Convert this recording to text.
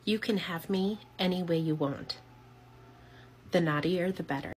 You can have me any way you want. The naughtier, the better.